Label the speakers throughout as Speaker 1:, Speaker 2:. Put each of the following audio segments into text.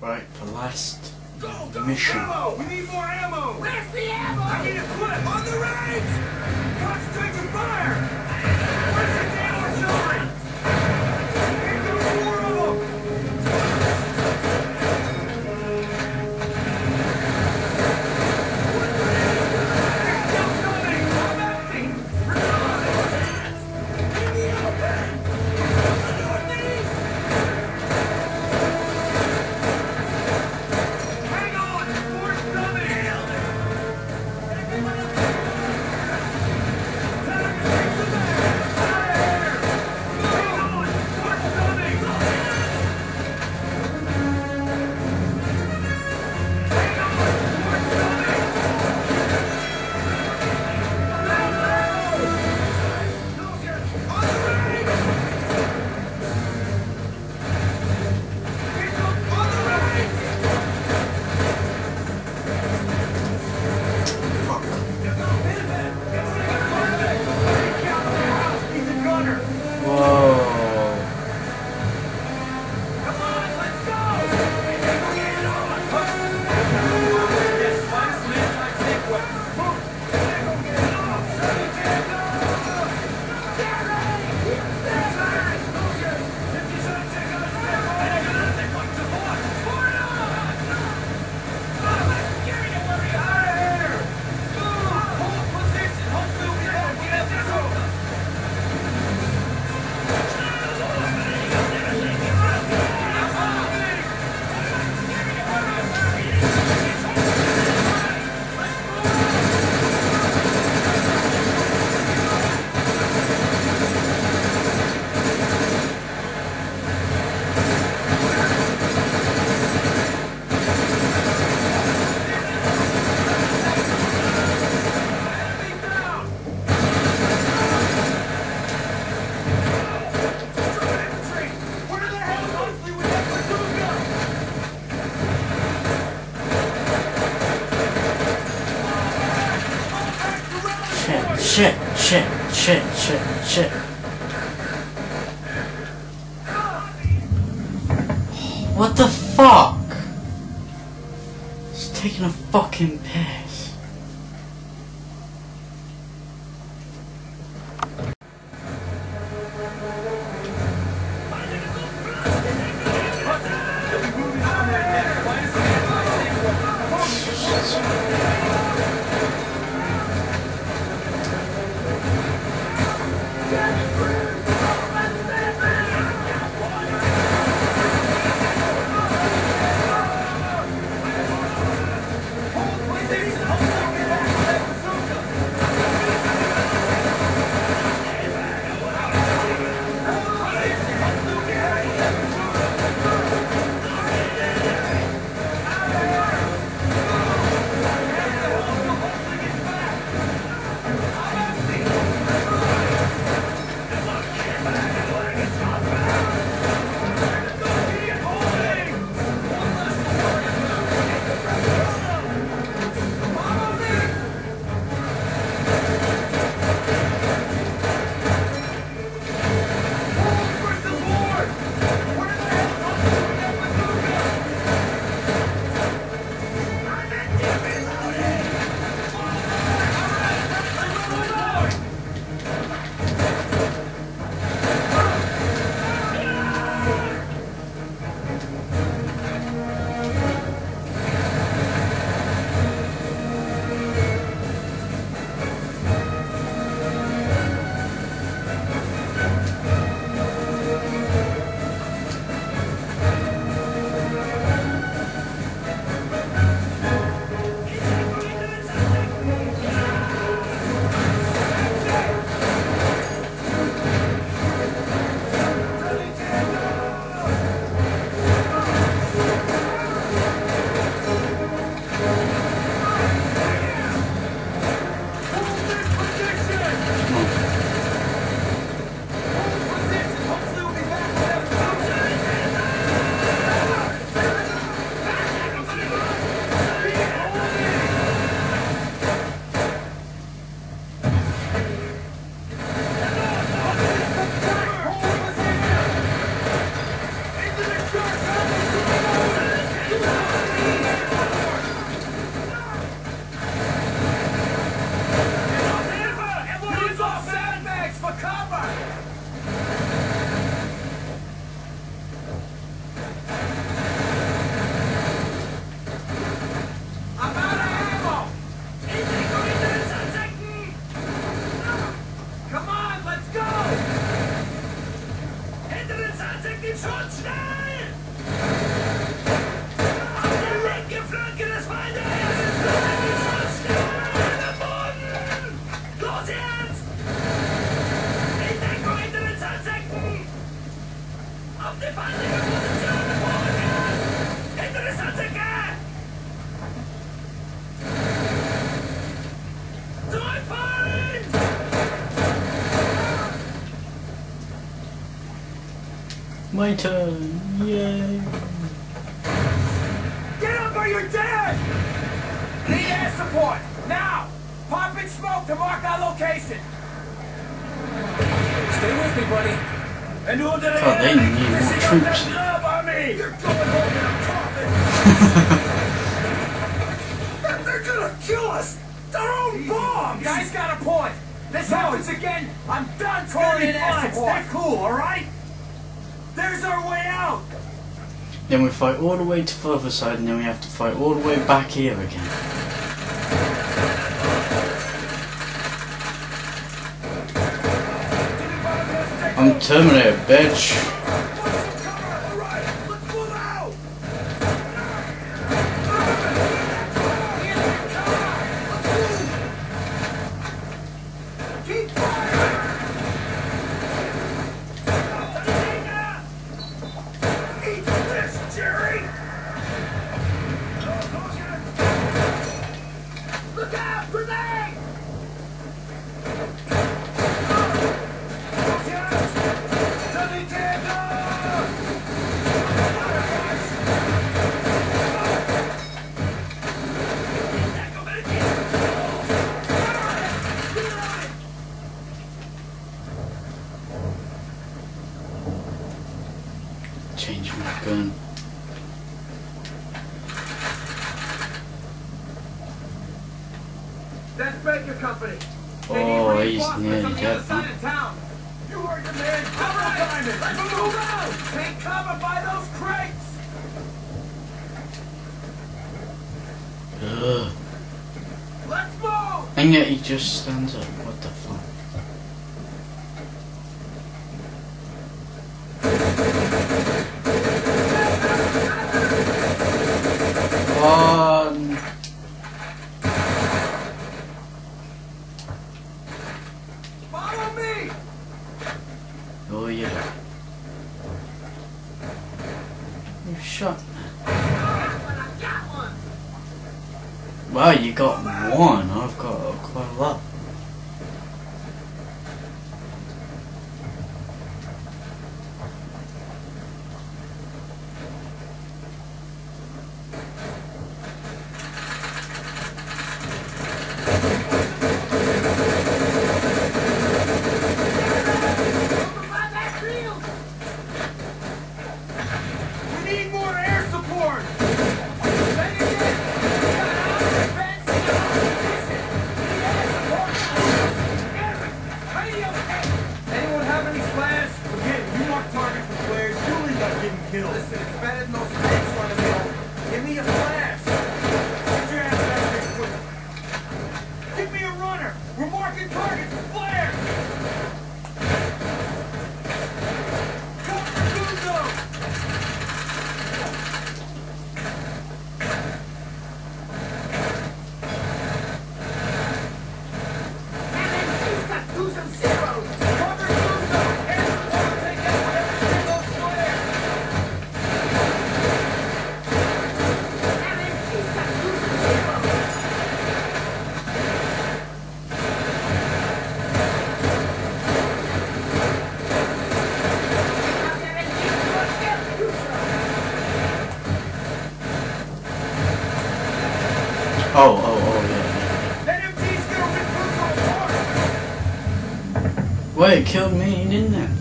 Speaker 1: Right, the last mission.
Speaker 2: Ammo! We need more ammo! Where's the ammo? I need a clip! On the right! Concentrate your fire! Where's the damn artillery? Here comes more of them! They're still coming! I'm empty! Reload! In the open! Northeast! Hang on! Force coming! Everyone else! Time to take the back! Fire! Hang on! Force coming! Hang on! Force coming! Soldiers! On the right! Here comes on the right!
Speaker 1: Fuck. Whoa. Shit. What the fuck? It's taking a fucking piss. My turn. Yay.
Speaker 2: Get up or you're dead! Need air support! Now! Pop in smoke to mark our location! Stay with me, buddy. And who did
Speaker 1: God, they need more troops.
Speaker 2: On me. You're going home and I'm coughing. They're gonna kill us! Their own bombs! Guys got a point. This happens again, I'm done calling in air support. Stay cool, alright? There's our way out!
Speaker 1: Then we fight all the way to the other side, and then we have to fight all the way back here again. I'm Terminator, bitch.
Speaker 2: Alright, let's move out! Keep fire! Eat this, Jerry! Look out, grenade!
Speaker 1: Change my gun.
Speaker 2: That's Baker Company.
Speaker 1: Oh, he's nearly dead.
Speaker 2: Side of town. You heard the man. All right, let's move out. Take cover by those crates.
Speaker 1: Ugh.
Speaker 2: Let's move.
Speaker 1: And yet he just stands up. What the fuck? One.
Speaker 2: Follow me.
Speaker 1: Oh yeah. You shot me.
Speaker 2: I got one.
Speaker 1: Wow, you got one. I've got quite a lot.
Speaker 2: We need more air support. Say it again. We got our defense in our position. We need air support. Eric, radio check. Anyone have any flares? Forget it. You mark target for flares. You'll end up getting killed. Listen, it's better than those tanks running me over. Give me a flash. Get your ass back here quick. Give me a runner. We're marking targets for flares. Come for Guzo.
Speaker 1: Oh, yeah.
Speaker 2: NMG's gonna rip Guzo apart.
Speaker 1: Wait, it killed me, didn't it?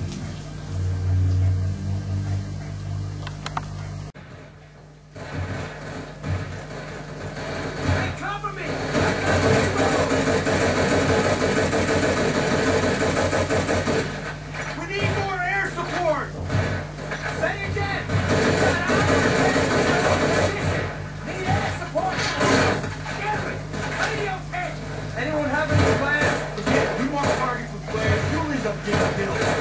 Speaker 2: Hey, cover me! We need more air support! Say again! Need air support! Gary, radio check! Anyone have any plans? Forget it. We want targets with flares. You'll end up getting killed.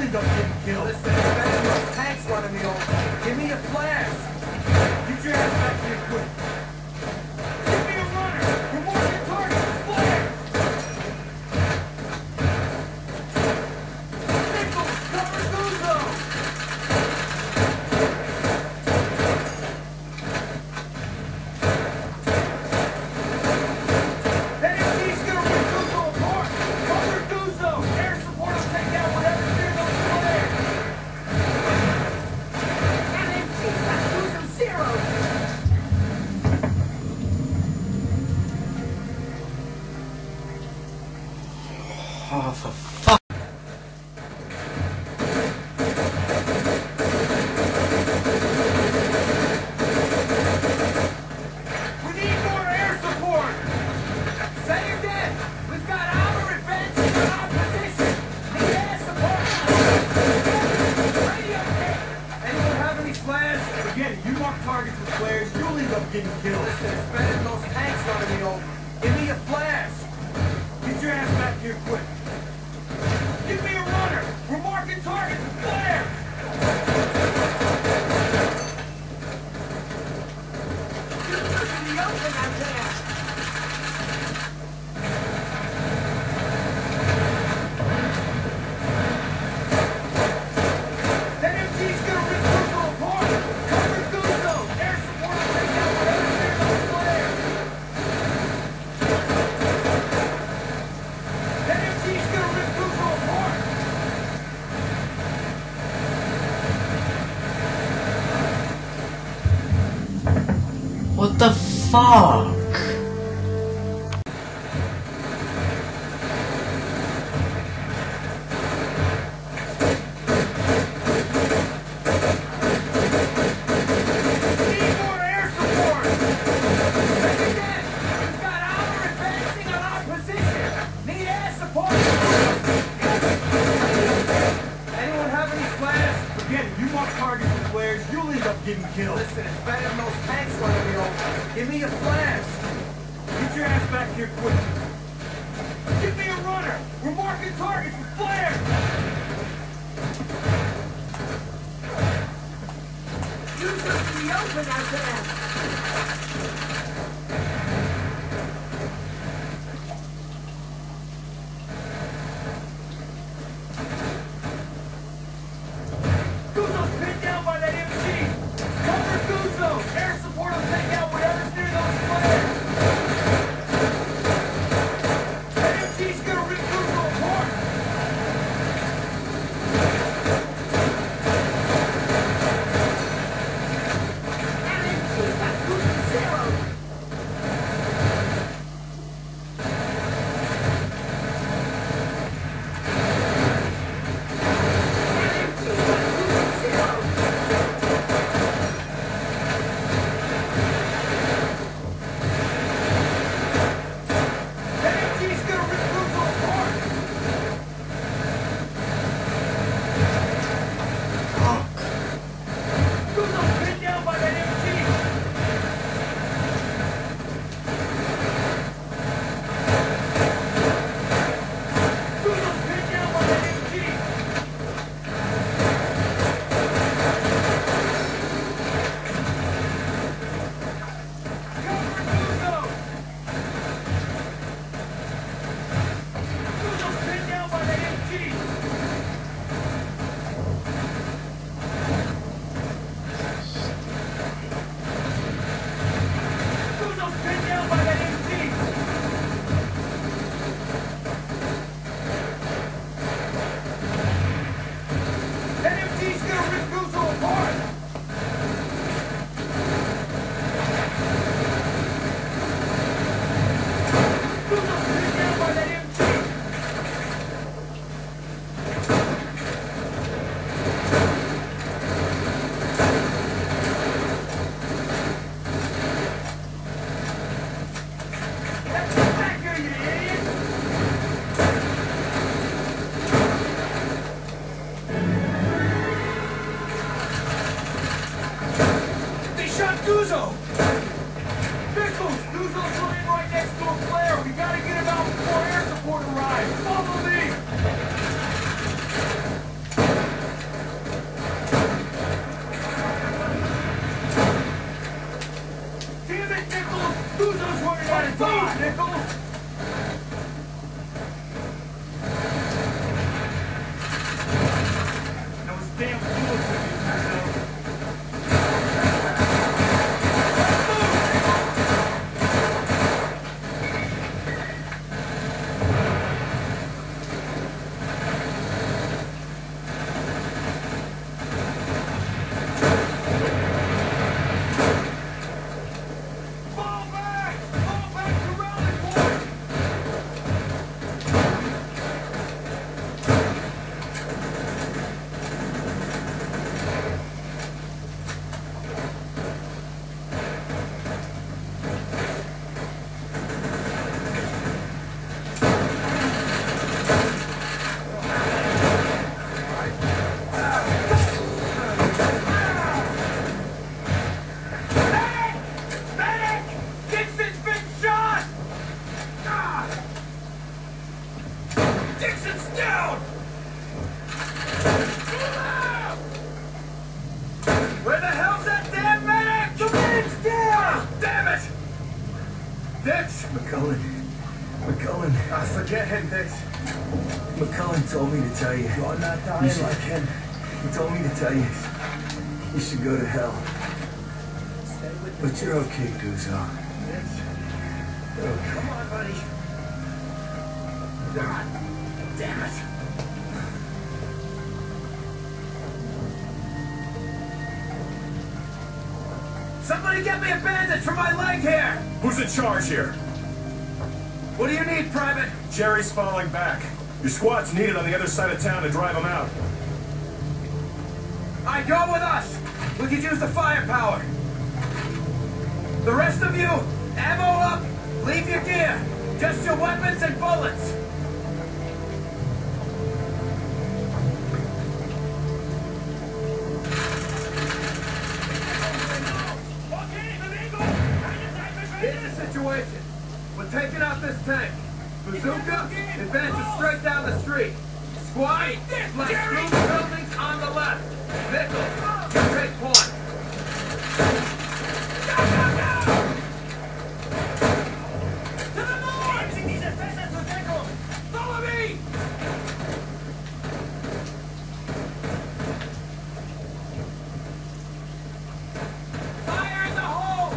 Speaker 2: end up getting killed. Listen, it's better than those tanks running me over. Give me a flash. Get your ass back here quick. Give me a runner. We're marking targets with flares. Nichols, cover Guzzo. NMD's gonna rip Guzzo apart. Cover Guzzo. Air support will take out whatever's near those flares. NMG, that's Guzzo zero.
Speaker 1: Oh, for fuck.
Speaker 2: We need more air support! Say again! We've got armor advancing on our position! Need air support! Radio hit! Anyone have any flares? Again, you mark targets with flares, you'll end up getting killed. Listen, it's better than those tanks running me over. Give me a flash! Get your ass back here quick! Give me a runner! We're marking targets with flares! You're pushing the open out there! NMG's gonna rip Guzzo apart! Cover Guzzo! Air support will take out whatever's near those flares! NMG's gonna rip Guzzo apart!
Speaker 1: What the fuck?
Speaker 2: We need more air support! Say again! We've got armor advancing on our position! Need air support! Anyone have any flares? Again, you mark targets with flares, you'll end up getting killed. Listen, it's better than those tanks running me over. Give me a flash! Get your ass back here quick! Give me a runner! We're marking targets with flares! You took the open out there! Guzzo's pinned down by that MG! Cover Guzzo! Air support will take out whatever's near those flares! That MG's gonna rip Guzzo apart! NMG, that's Guzzo zero! Nickel! That was damn foolish of you, Rizzo.
Speaker 3: Forget him, Dix. McCullen told me to tell you. You're not dying like him. He told me to tell you. You should go to hell. But you're okay, Guzzo. You're okay.
Speaker 2: Come on, buddy. God damn it. Somebody get me a bandage for my leg here!
Speaker 4: Who's in charge here?
Speaker 2: What do you need, Private?
Speaker 4: Jerry's falling back. Your squad's needed on the other side of town to drive him out.
Speaker 2: I go with us! We could use the firepower. The rest of you, ammo up, leave your gear. Just your weapons and bullets. Here's the situation. We're taking out this tank. Bazooka advances straight down the street. Squad, flank through the buildings on the left. Nickel, you take point. Go, go, go! To the north! Follow me! Fire in the hole!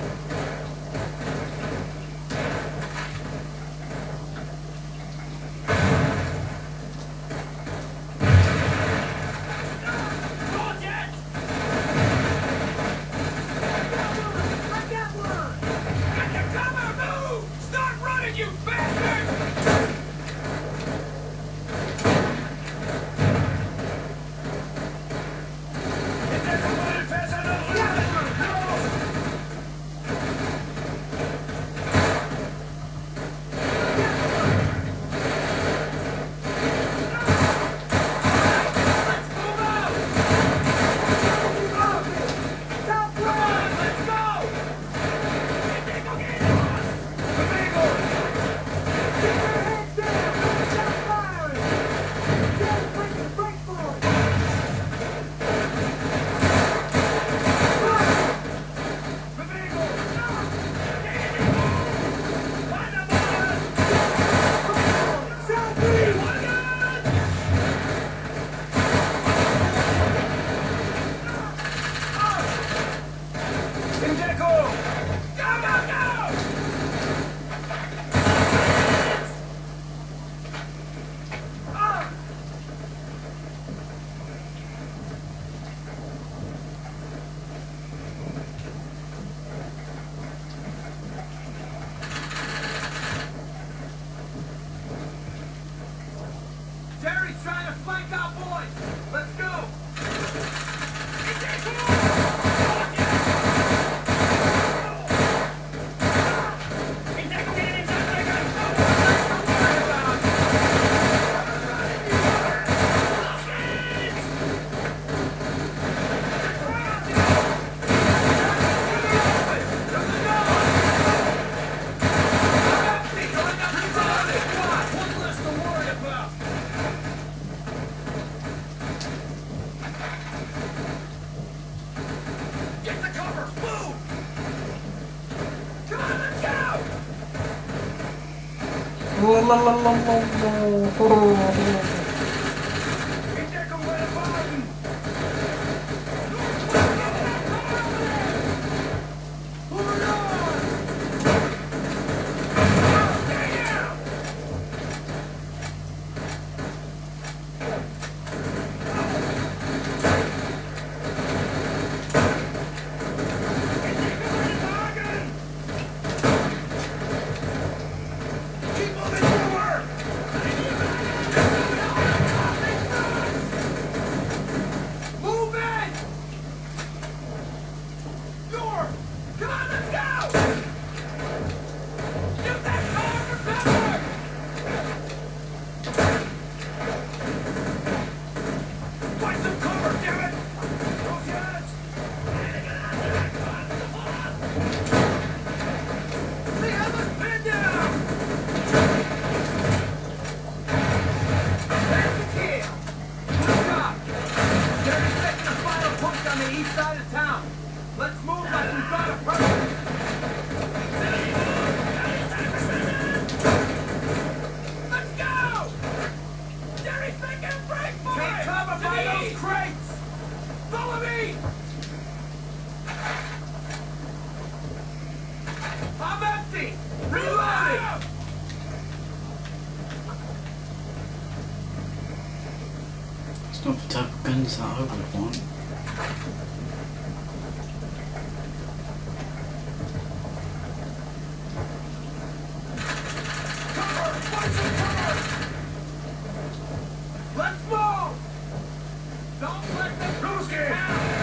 Speaker 1: It's not the type of guns that I would want.
Speaker 2: Let's move! Don't let them lose game!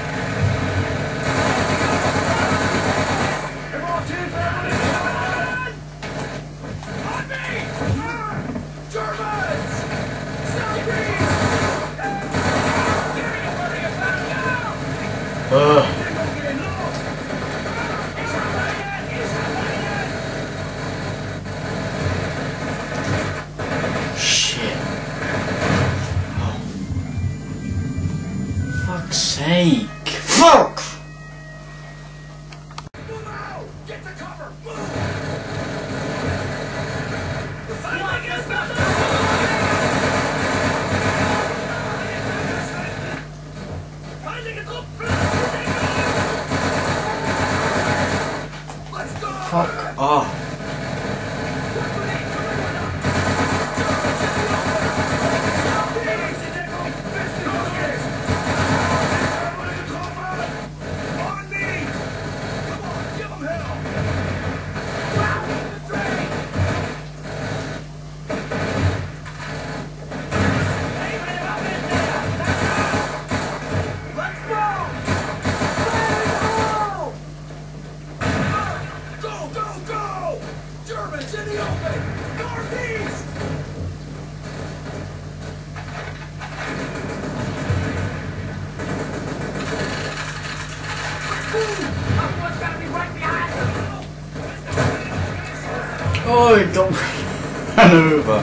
Speaker 2: Come on, team, family! On me! Germans! Southeast! Get anybody about now!
Speaker 1: Shit. Oh. Fuck's sake. Fuck!
Speaker 2: Move out! Get to cover! Move! The flag is not finding it up! Let's go!
Speaker 1: Fuck off. Oh, it got ran over.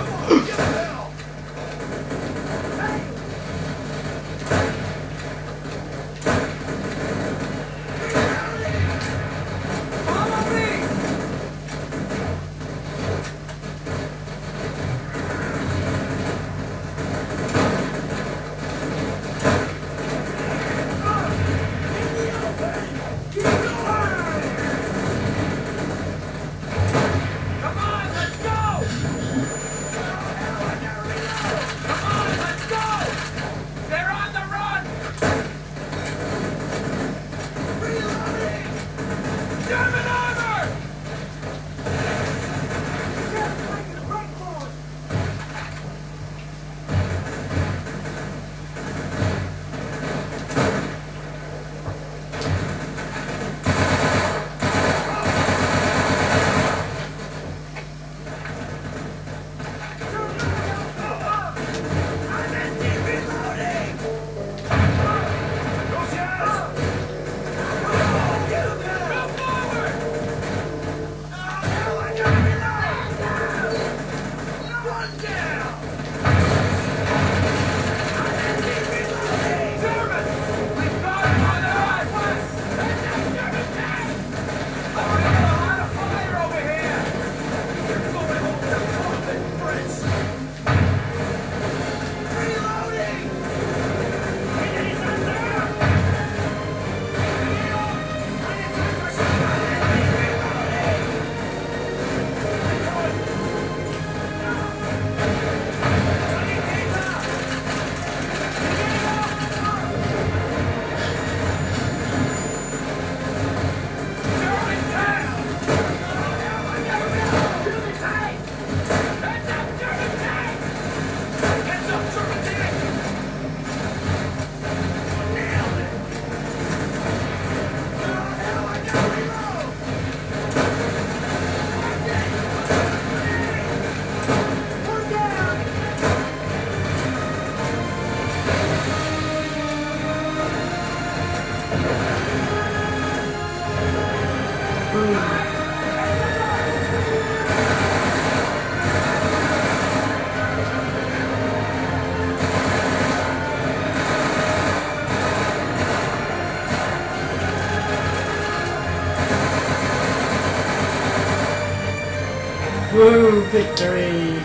Speaker 1: Victory!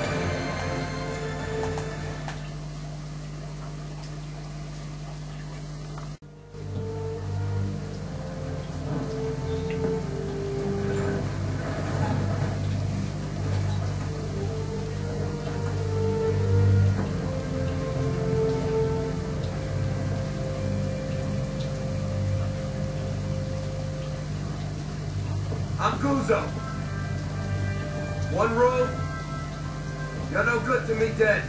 Speaker 3: I'm Guzzo. One rule. You're no good to me dead.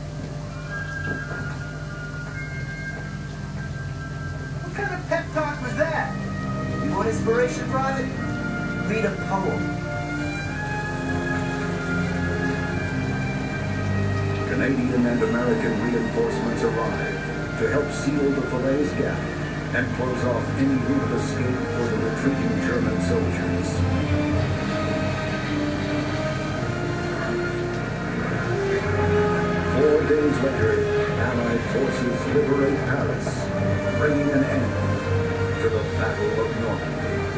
Speaker 3: What kind of pep talk was that? You want inspiration, Private? Read a poem.
Speaker 5: Canadian and American reinforcements arrive to help seal the Falaise Gap and close off any route of escape for the retreating German soldiers. 4 days later, Allied forces liberate Paris, bringing an end to the Battle of Normandy.